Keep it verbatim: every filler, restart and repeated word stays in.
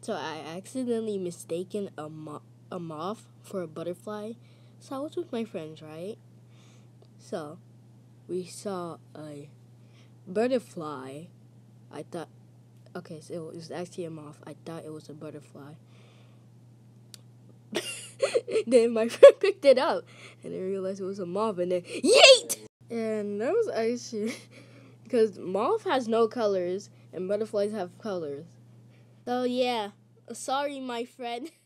So I accidentally mistaken a mo- a moth for a butterfly. So I was with my friends, right? So we saw a butterfly. I thought, okay, so it was actually a moth. I thought it was a butterfly. Then my friend picked it up, and I realized it was a moth, and then yeet! And that was actually because moth has no colors, and butterflies have colors. So yeah, sorry, my friend.